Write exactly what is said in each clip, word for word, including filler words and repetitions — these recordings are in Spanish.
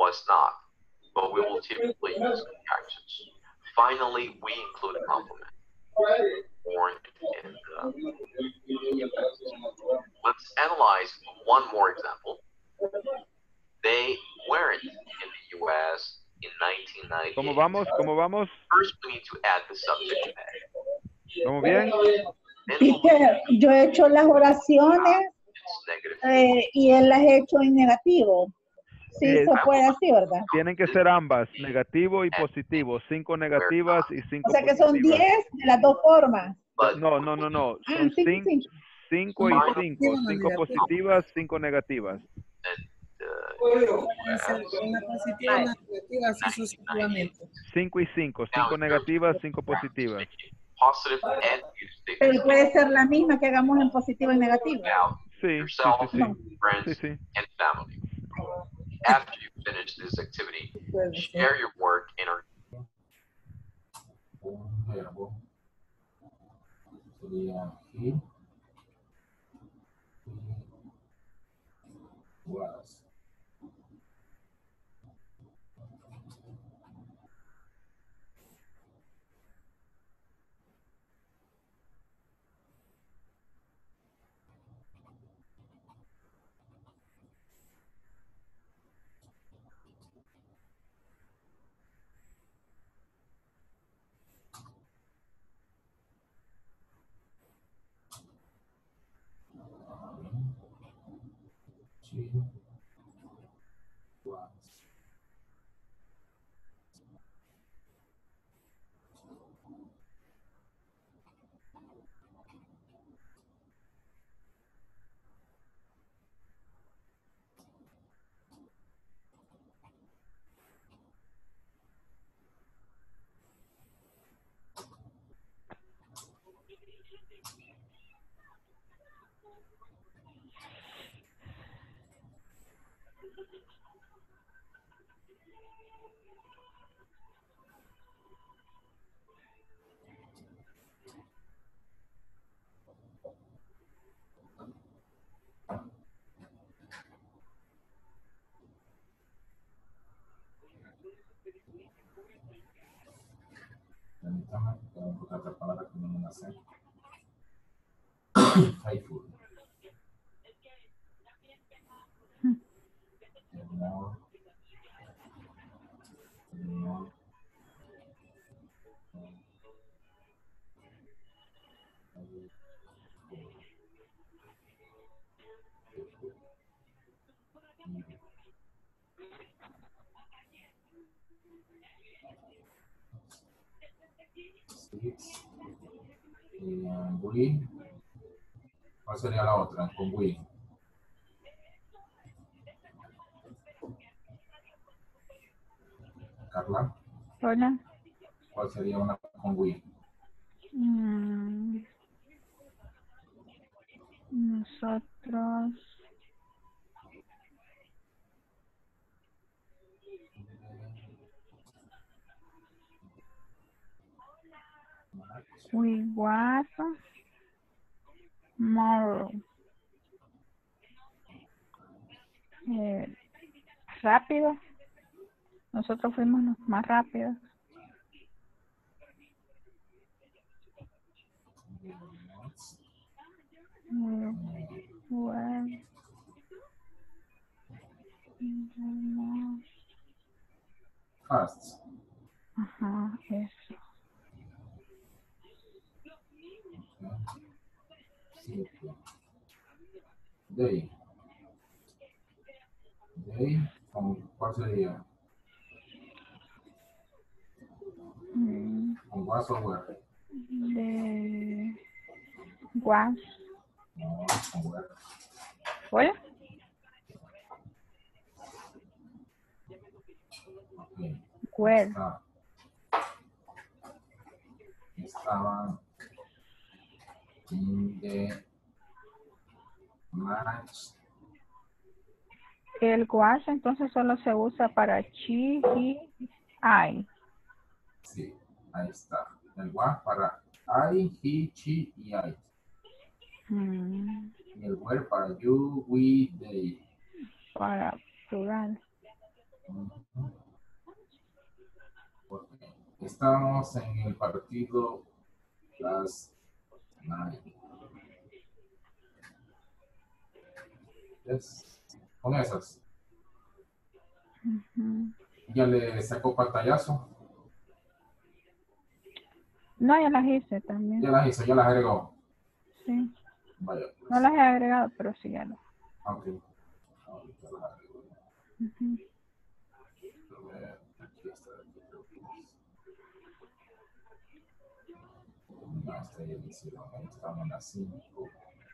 was not, but we will typically use conjunctions. Finally, we include complement. Born in the U S. Let's analyze one more example. They weren't in the U S in nineteen ninety-eight. ¿Cómo vamos? ¿Cómo vamos? First, we need to add the subject tag. ¿Vamos bien? Teacher, yo he hecho las oraciones eh, y él las he hecho en negativo. Sí, Eh, se puede así, ¿verdad? Tienen que ser ambas, negativo y positivo. Cinco negativas y cinco O sea que son positivas. diez de las dos formas. No, no, no, no. Ah, Son cinco, cinco, cinco. cinco y cinco. Cinco positivas, cinco negativas. Una positiva, una negativa, así sucesivamente. Cinco y cinco. Cinco negativas, cinco positivas. Positive and negative Pero puede ser la misma que hagamos en positivo y negativo. about Sí, sí, yourself, sí, sí. friends, Sí, sí. and family. After you finish this activity, share your work in our Un verbo sería he, he was. She was. Permítame, tengo que buscar otra palabra que no me la sé. Faithful. Amor. Amor. Six. Eh, we. ¿Cuál sería la otra? Con we. Carla, Hola. ¿cuál sería una con we? Mm, nosotros. We was more eh, rápido. Nosotros fuimos los más rápidos. We were Fast. Ajá, eso. Siete. Day. Day. ¿Con cuál sería? Mm, ¿Con was o where? de was. No, con where. Hola. Ok. Where. Está. Estaban in the match. El was entonces solo se usa para she, he, I. Sí, ahí está. El was para I, he, she y I. Mm, Y el where para you, we, they. para plural. Mm. Estamos en el partido last night. Yes. Con esas. Ujú. Ya le sacó pantallazo. No, ya las hice también. Ya las hizo, ya las agregó. Sí. Vaya, pues. No las he agregado, pero sí ya las. Ok. Ahorita las agrego. Ujú. A ver, aquí está. Aquí creo que es. No, esta ya le hicieron. Ahí estamos en las cinco.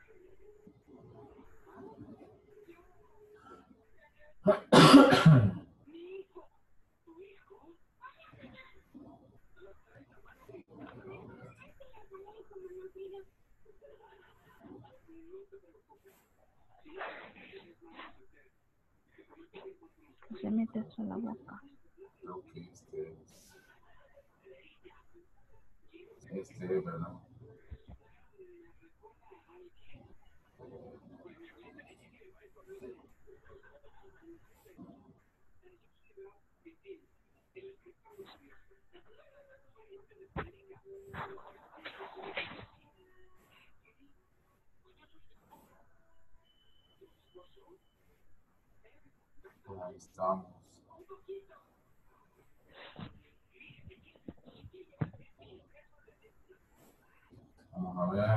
Se mete eso en la boca. Creo que este es. Este es, ¿verdad? Ahí estamos. Vamos a ver.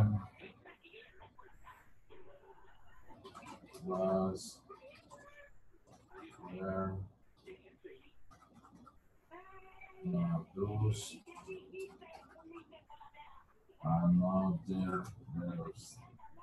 Was where uh, blues another verse.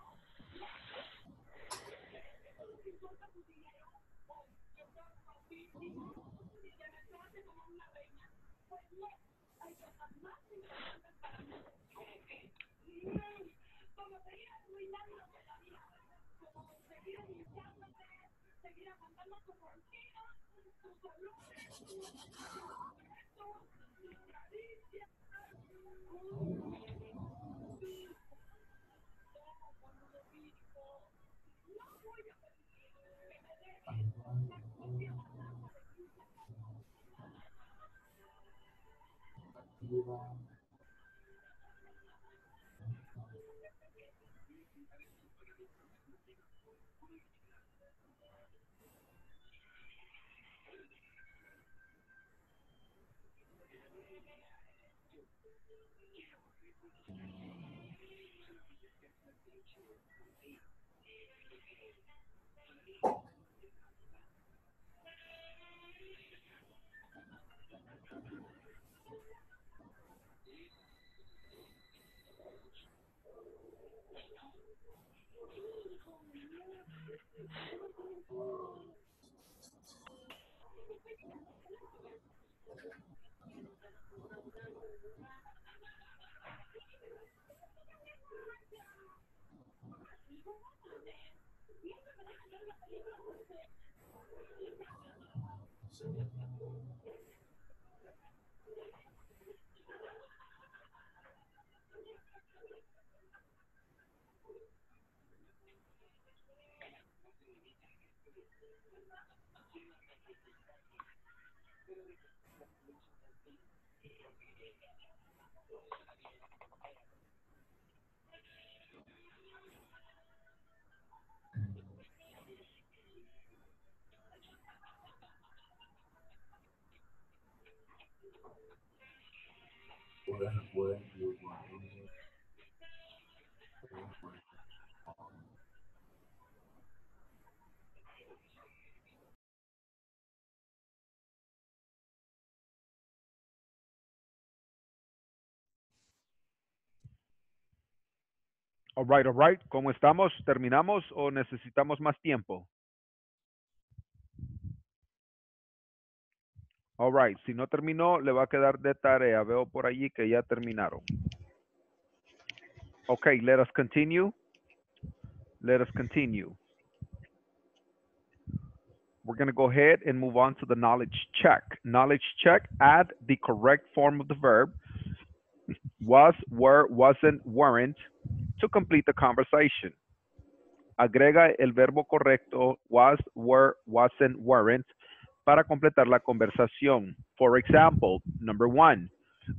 When, when you want All right, all right. ¿Cómo estamos? ¿Terminamos o necesitamos más tiempo? All right. Si no terminó, le va a quedar de tarea. Veo por allí que ya terminaron. Okay, let us continue. Let us continue. We're going to go ahead and move on to the knowledge check. Knowledge check, add the correct form of the verb. Was, were, wasn't, weren't to complete the conversation. Agrega el verbo correcto, was, were, wasn't, weren't, para completar la conversación. For example, number one,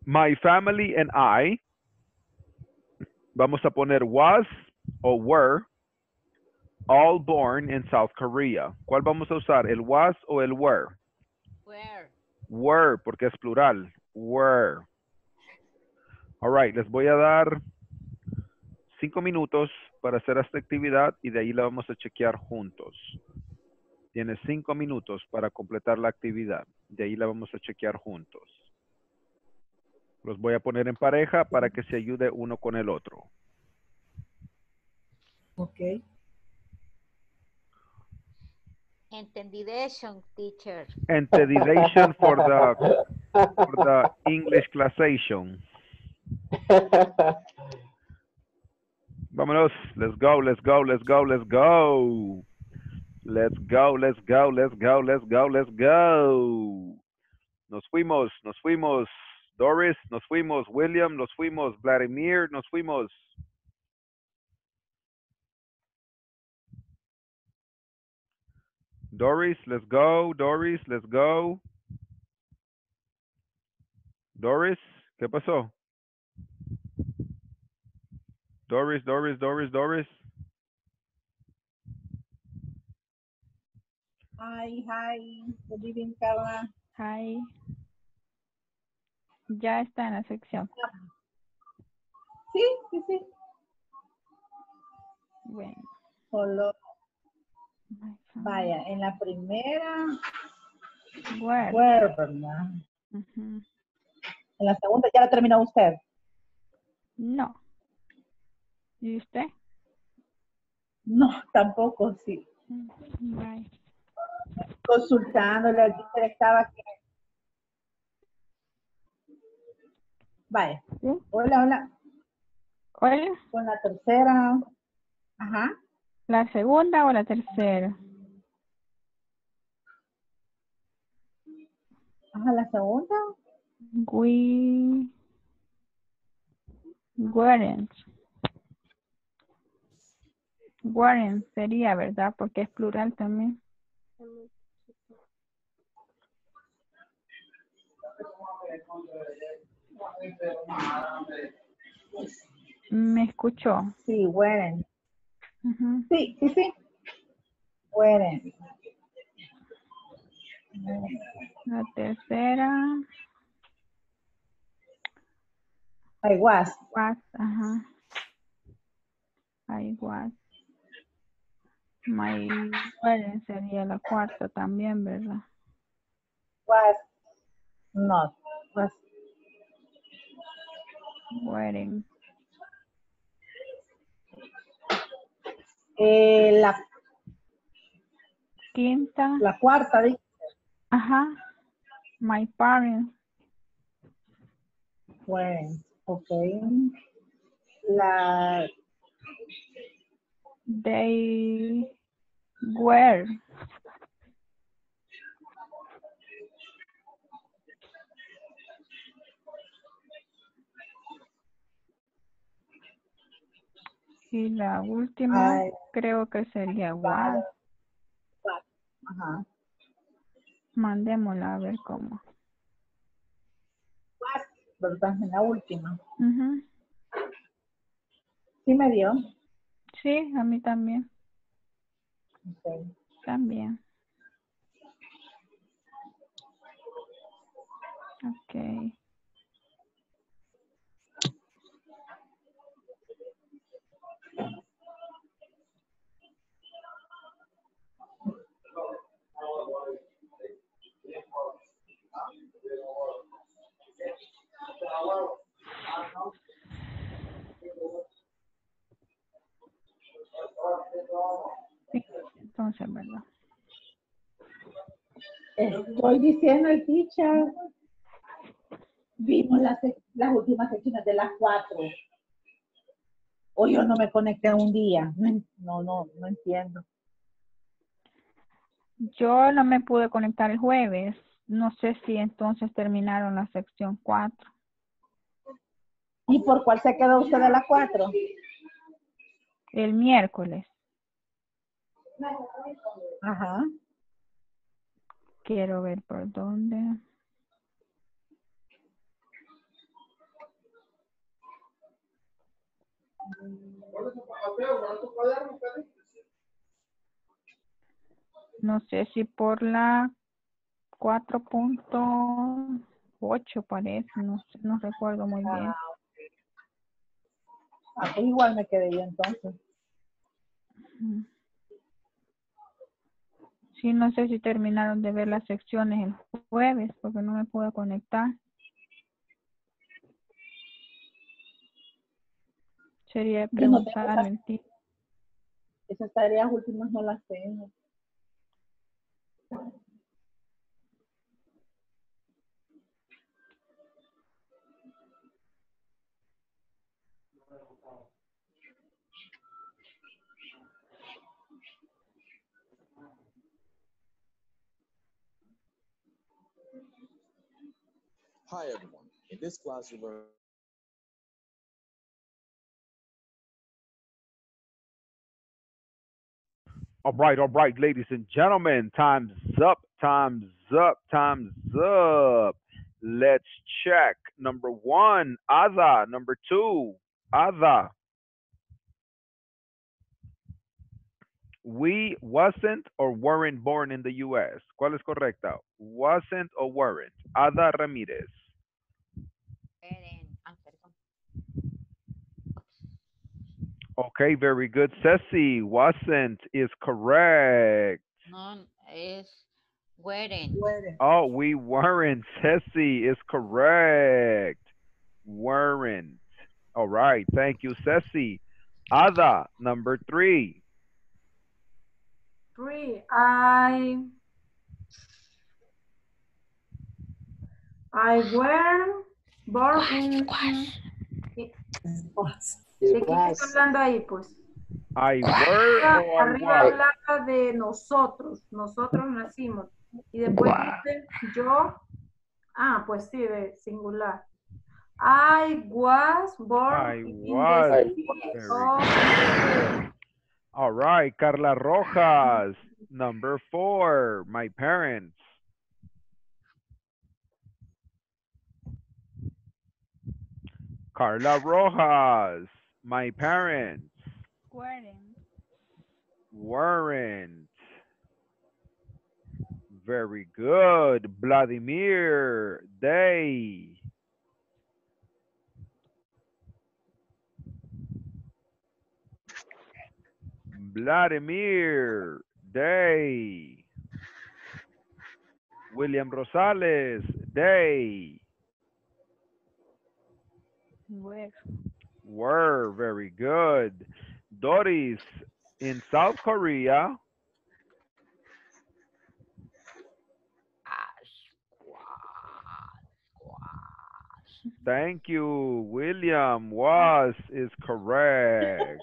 My family and I, vamos a poner was o were all born in South Korea. ¿Cuál vamos a usar? ¿El was o el were? Where? Were, porque es plural. Were. All right, les voy a dar cinco minutos para hacer esta actividad y de ahí la vamos a chequear juntos. Tienes cinco minutos para completar la actividad. De ahí la vamos a chequear juntos. Los voy a poner en pareja para que se ayude uno con el otro. Ok. Entendidation, teacher. Entendidation for the, for the English classation. Vámonos. Let's go, let's go, let's go, let's go. Let's go, let's go, let's go, let's go, let's go. Nos fuimos, nos fuimos. Doris, nos fuimos. William, nos fuimos. Vladimir, nos fuimos. Doris, let's go. Doris, let's go. Doris, ¿qué pasó? Doris, Doris, Doris, Doris. Hi, hi. Good evening, Carla. Hi. Ya está en la sección. Sí, sí, sí. Bueno. Solo, vaya, en la primera, Where. where, ¿verdad? Ujú. En la segunda ya la terminó usted. No. ¿Y usted? No, tampoco, sí. Bye. Consultándole, aquí se estaba que... Vaya. ¿Sí? Hola, hola. Hola. Con la tercera. Ajá. ¿La segunda o la tercera? Ajá, la segunda. We weren't. Weren't sería, ¿verdad? Porque es plural también. ¿Me escuchó? Sí, weren't. Ujú. Sí, sí, sí. Weren't. La tercera. I was. Was, ajá. I was. My weren't sería la cuarta también, ¿verdad? Was not. Was. Weren't. Eh, la, Quinta. la cuarta, di- Ajá. My parents. weren't. Ok. La, They were. Y la última Ay. creo que sería was. was. Ajá. Mandémosla a ver cómo. Was, ¿verdad? En la última. Ujú. Sí me dio. Sí, a mí también. Ok. También. Ok. Sí, entonces, ¿verdad? Estoy diciendo el teacher. Vimos las, sec- las últimas secciones de las cuatro. O yo no me conecté un día. No, en- no, no, no entiendo. Yo no me pude conectar el jueves. No sé si entonces terminaron la sección cuatro. ¿Y por cuál se quedó usted de las cuatro? El miércoles. Ajá. Quiero ver por dónde. No sé si por la cuatro punto ocho parece, no sé, no recuerdo muy bien. Ah, pues igual me quedé yo entonces. Ujú. Sí, no sé si terminaron de ver las secciones el jueves porque no me pude conectar. Sería Yo no tengo preguntarle esas, el tipo. esas tareas últimas, no las tengo. Hi everyone. In this class you learn All right, all right, ladies and gentlemen, time's up, time's up, time's up. Let's check. Number one, Ada. Number two, Ada. We wasn't or weren't born in the U S. ¿Cuál es correcta? Wasn't or weren't. Ada Ramírez. Eren. Ah, perdón. Okay, very good. Ceci, wasn't is correct. No, es weren't. Oh, we weren't. Ceci is correct. Weren't. All right. Thank you, Ceci. Ada, number three. Three. I I were born in. ¿De quién está hablando ahí, pues? I were Arriba, or I arriba was? hablaba de nosotros. Nosotros nacimos. Y después dice yo. Ah, pues sí, de singular. I was born I in was. the city Very of. good. All right. Carla Rojas, number four. My parents. Carla Rojas, my parents. Weren't. Weren't. Very good. Vladimir, they. Vladimir, they. William Rosales, they. Were. Were. Very good. Doris, in South Korea. Thank you, William. Was is correct.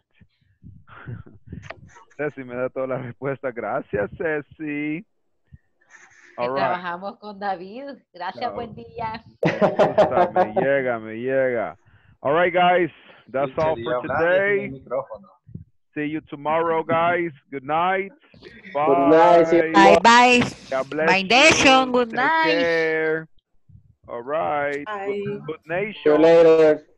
Ceci me da toda la respuesta. Gracias, Ceci. All right. Trabajamos con David. Gracias, No. buen día. Me gusta, me llega, me llega. All right, guys. That's all for today. See you tomorrow, guys. Good night. Bye. Good night. See you Bye bye. God bless My nation. you. Good Take night. care. All right. Bye. Good you nation. later.